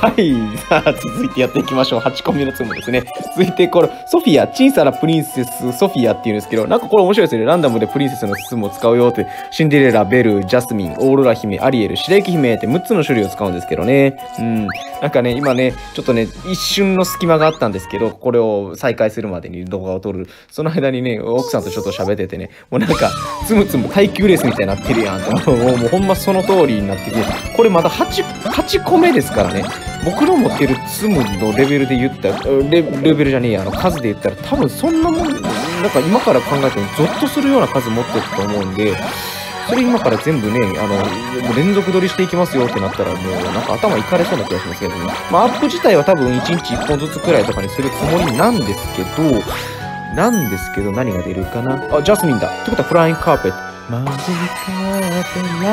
はい。さあ、続いてやっていきましょう。8個目のツムですね。続いて、これ、ソフィア、小さなプリンセス、ソフィアっていうんですけど、なんかこれ面白いですね。ランダムでプリンセスのツムを使うよって、シンデレラ、ベル、ジャスミン、オーロラ姫、アリエル、白雪姫って6つの種類を使うんですけどね。なんかね、今ね、ちょっとね、一瞬の隙間があったんですけど、これを再開するまでに動画を撮る。その間にね、奥さんとちょっと喋っててね、もうなんか、つむつむ耐久レースみたいになってるやんと。もうほんまその通りになってきて、これまだ8個目ですからね。僕の持ってるツムのレベルで言ったら、レベルじゃねえや、数で言ったら、多分そんなもん、なんか今から考えてもゾッとするような数持ってると思うんで、それ今から全部ね、もう連続撮りしていきますよってなったら、もうなんか頭いかれそうな気がしますけどね。まあ、アップ自体は多分1日1本ずつくらいとかにするつもりなんですけど、何が出るかなあ、ジャスミンだ。ってことはフライングカーペット。マジカーペ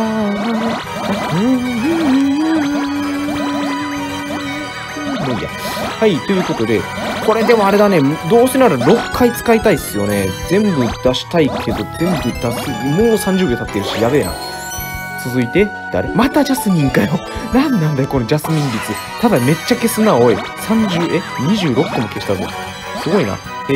もういいや。はい、ということで、これでもあれだね、どうせなら6回使いたいっすよね。全部出したいけど、全部出す、もう30秒経ってるし、やべえな。続いて、誰またジャスミンかよ。なんだよ、このジャスミン率。ただめっちゃ消すな、おい。26個も消したぞ。すごいな。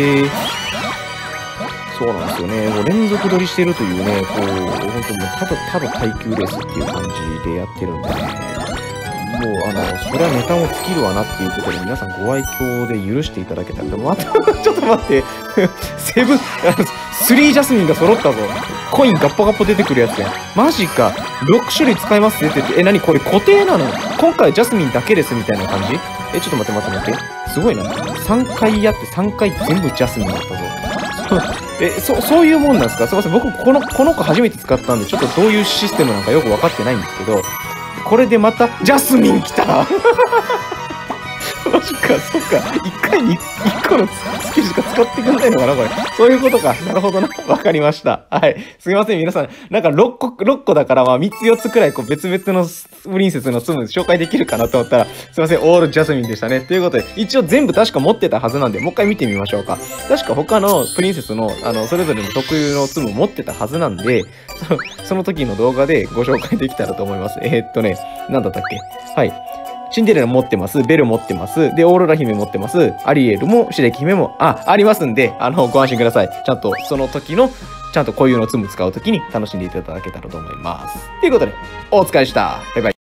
そうなんですよね。もう連続撮りしてるというね、こう、本当もうただ耐久レースっていう感じでやってるんでね。もう、それはネタも尽きるわなっていうことで、皆さんご愛嬌で許していただけたらと。また、ちょっと待って。3ジャスミンが揃ったぞ。コインガッポガッポ出てくるやつやん。マジか。6種類使いますって言ってて、何これ固定なの？今回ジャスミンだけですみたいな感じ？ちょっと待って。すごいな。3回やって3回全部ジャスミンだったぞ。そういうもんなんですか？すいません。僕、この子初めて使ったんで、ちょっとどういうシステムなんかよく分かってないんですけど、これでまた、ジャスミン来たマジか、そっか。1回に1個のスキルしか使ってくんないのかなこれ。そういうことか。なるほどな。わかりました。はい。すいません、皆さん。なんか6個だから、まあ3つ4つくらい、こう別々のプリンセスのツム紹介できるかなと思ったら、すいません、オールジャスミンでしたね。ということで、一応全部確か持ってたはずなんで、もう一回見てみましょうか。確か他のプリンセスの、それぞれの特有のツム持ってたはずなんで、その時の動画でご紹介できたらと思います。なんだったっけ？はい。シンデレラ持ってます。ベル持ってます。で、オーロラ姫持ってます。アリエルも、白雪姫も、ありますんで、ご安心ください。ちゃんと、その時の、ちゃんとこういうのをツム使う時に楽しんでいただけたらと思います。ということで、お疲れでした。バイバイ。